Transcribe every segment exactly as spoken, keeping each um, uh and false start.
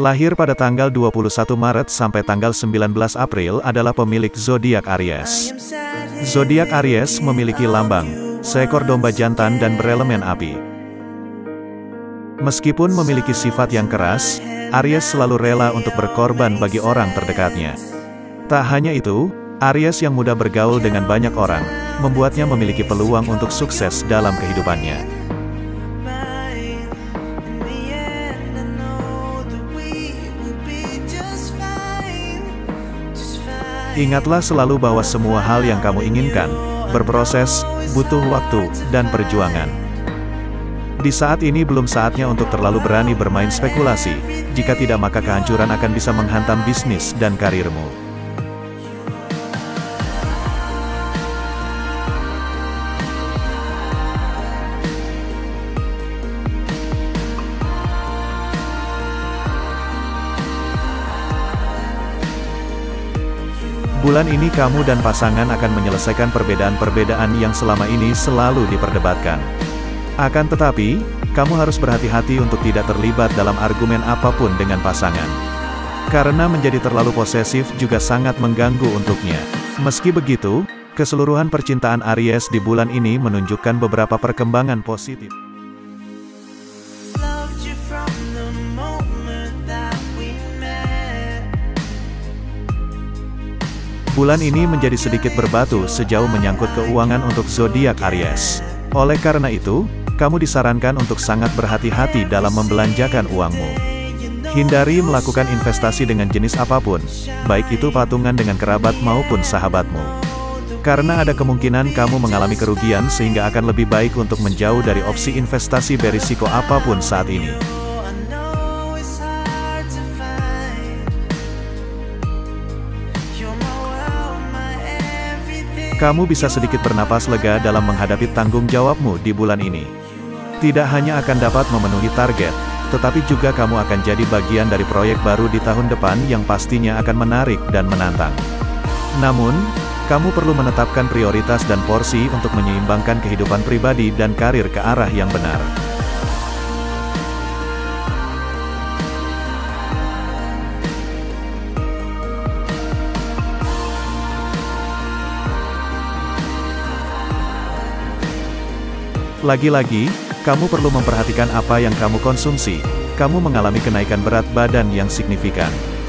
Lahir pada tanggal dua puluh satu Maret sampai tanggal sembilan belas April adalah pemilik zodiak Aries. Zodiak Aries memiliki lambang, seekor domba jantan dan berelemen api. Meskipun memiliki sifat yang keras, Aries selalu rela untuk berkorban bagi orang terdekatnya. Tak hanya itu, Aries yang mudah bergaul dengan banyak orang, membuatnya memiliki peluang untuk sukses dalam kehidupannya. Ingatlah selalu bahwa semua hal yang kamu inginkan, berproses, butuh waktu, dan perjuangan. Di saat ini belum saatnya untuk terlalu berani bermain spekulasi, jika tidak maka kehancuran akan bisa menghantam bisnis dan karirmu. Bulan ini kamu dan pasangan akan menyelesaikan perbedaan-perbedaan yang selama ini selalu diperdebatkan. Akan tetapi, kamu harus berhati-hati untuk tidak terlibat dalam argumen apapun dengan pasangan. Karena menjadi terlalu posesif juga sangat mengganggu untuknya. Meski begitu, keseluruhan percintaan Aries di bulan ini menunjukkan beberapa perkembangan positif. Bulan ini menjadi sedikit berbatu sejauh menyangkut keuangan untuk zodiak Aries. Oleh karena itu, kamu disarankan untuk sangat berhati-hati dalam membelanjakan uangmu. Hindari melakukan investasi dengan jenis apapun, baik itu patungan dengan kerabat maupun sahabatmu. Karena ada kemungkinan kamu mengalami kerugian sehingga akan lebih baik untuk menjauh dari opsi investasi berisiko apapun saat ini. Kamu bisa sedikit bernapas lega dalam menghadapi tanggung jawabmu di bulan ini. Tidak hanya akan dapat memenuhi target, tetapi juga kamu akan jadi bagian dari proyek baru di tahun depan yang pastinya akan menarik dan menantang. Namun, kamu perlu menetapkan prioritas dan porsi untuk menyeimbangkan kehidupan pribadi dan karir ke arah yang benar. Lagi-lagi, kamu perlu memperhatikan apa yang kamu konsumsi. Kamu mengalami kenaikan berat badan yang signifikan.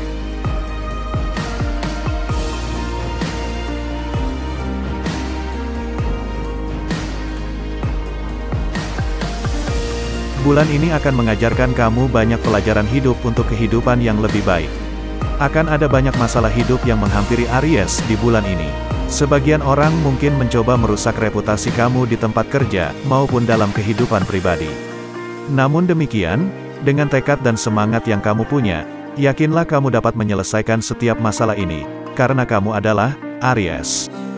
Bulan ini akan mengajarkan kamu banyak pelajaran hidup untuk kehidupan yang lebih baik. Akan ada banyak masalah hidup yang menghampiri Aries di bulan ini. Sebagian orang mungkin mencoba merusak reputasi kamu di tempat kerja, maupun dalam kehidupan pribadi. Namun demikian, dengan tekad dan semangat yang kamu punya, yakinlah kamu dapat menyelesaikan setiap masalah ini, karena kamu adalah Aries.